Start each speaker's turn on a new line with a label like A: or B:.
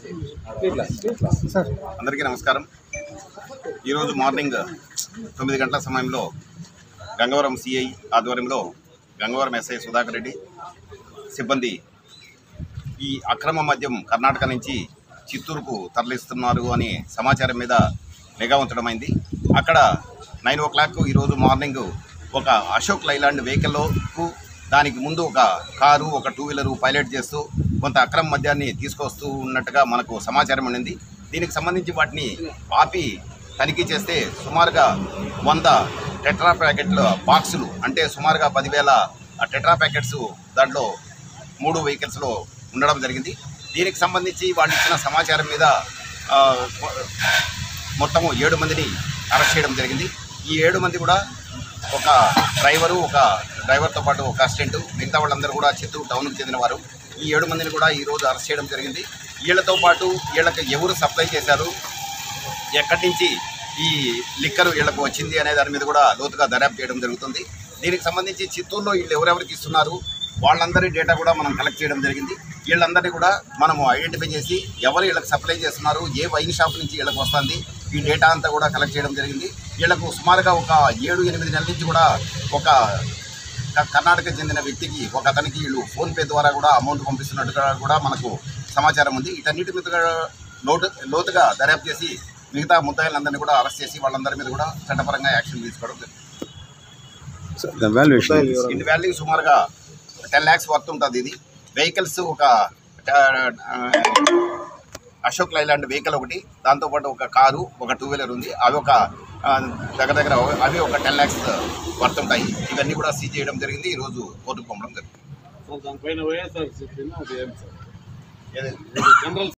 A: అందరికీ నమస్కారం. ఈరోజు మార్నింగ్ 9 గంటల సమయంలో గంగవరం సిఐ ఆధ్వర్యంలో గంగవరం ఎస్ఐ సుధాకర్ రెడ్డి సిబ్బంది ఈ అక్రమ మద్యం కర్ణాటక నుంచి చిత్తూరుకు తరలిస్తున్నారు అనే సమాచారం మీద నిఘా ఉంచడమైంది. అక్కడ 9 o'clock ఈరోజు మార్నింగ్ ఒక అశోక్ లైలాండ్ వెహికల్కు దానికి ముందు ఒక కారు, ఒక 2-wheeler పైలట్ చేస్తూ కొంత అక్రమ మద్యాన్ని తీసుకొస్తూ ఉన్నట్టుగా మనకు సమాచారం ఉండింది. దీనికి సంబంధించి వాటిని ఆపి తనిఖీ చేస్తే సుమారుగా 100 టెట్రా ప్యాకెట్ల బాక్సులు, అంటే సుమారుగా 10,000 టెట్రా ప్యాకెట్స్ దాంట్లో 3 వెహికల్స్లో ఉండడం జరిగింది. దీనికి సంబంధించి వాళ్ళు ఇచ్చిన సమాచారం మీద మొత్తము 7 మందిని అరెస్ట్ చేయడం జరిగింది. ఈ 7 మంది కూడా ఒక డ్రైవర్తో పాటు ఒక అసిస్టెంట్, మిగతా వాళ్ళందరూ కూడా చిత్తూరు టౌన్కి చెందినవారు. ఈ 7 మందిని కూడా ఈరోజు అరెస్ట్ చేయడం జరిగింది. వీళ్ళతో పాటు వీళ్ళకి ఎవరు సప్లై చేశారు, ఎక్కడి నుంచి ఈ లిక్కర్ వీళ్ళకు వచ్చింది అనే దాని మీద కూడా లోతుగా దర్యాప్తు చేయడం జరుగుతుంది. దీనికి సంబంధించి చిత్తూరులో వీళ్ళు ఎవరెవరికి ఇస్తున్నారు వాళ్ళందరి డేటా కూడా మనం కలెక్ట్ చేయడం జరిగింది. వీళ్ళందరినీ కూడా మనము ఐడెంటిఫై చేసి ఎవరు వీళ్ళకి సప్లై చేస్తున్నారు, ఏ వైన్ షాప్ నుంచి వీళ్ళకి వస్తుంది, ఈ డేటా అంతా కూడా కలెక్ట్ చేయడం జరిగింది. వీళ్ళకు సుమారుగా ఒక 7-8 నెలల నుంచి కూడా ఒక కర్ణాటక చెందిన వ్యక్తికి, ఒక అతనికి వీళ్ళు ఫోన్పే ద్వారా కూడా అమౌంట్ పంపిస్తున్నట్టుగా కూడా మనకు సమాచారం ఉంది. వీటన్నిటి మీద లోతుగా దర్యాప్తు చేసి మిగతా ముద్దాయిలందరినీ కూడా అరెస్ట్ చేసి వాళ్ళందరి మీద కూడా చట్టపరంగా యాక్షన్ తీసుకోవడం జరిగింది. ఇంటి వాల్యూ సుమారుగా 10 lakhs వర్త్ ఉంటుంది. ఇది వెహికల్స్ ఒక అశోక్ లైలాండ్ వెహికల్ ఒకటి, దాంతోపాటు ఒక కారు, ఒక 2-wheeler ఉంది. అవి ఒక దగ్గర అవి ఒక 10 lakhs వర్త్ ఉంటాయి. ఇవన్నీ కూడా సీజ్ చేయడం జరిగింది. ఈరోజు కోర్టుకు పంపడం జరిగింది.